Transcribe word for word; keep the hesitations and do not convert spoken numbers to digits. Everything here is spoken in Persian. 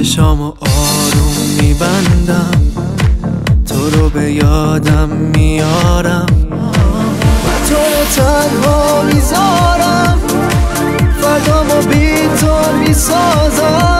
چشامو آروم میبندم، تو رو به یادم میارم و تو رو تنها میذارم، فردامو بی تو میسازم.